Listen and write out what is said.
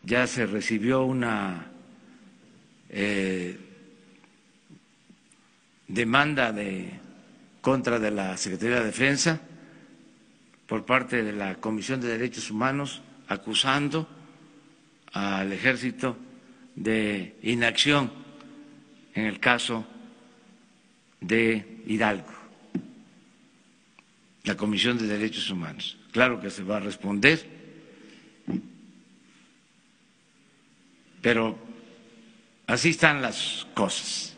ya se recibió una demanda contra de la Secretaría de Defensa por parte de la Comisión de Derechos Humanos acusando al Ejército de inacción en el caso de Hidalgo, la Comisión de Derechos Humanos. Claro que se va a responder, pero así están las cosas.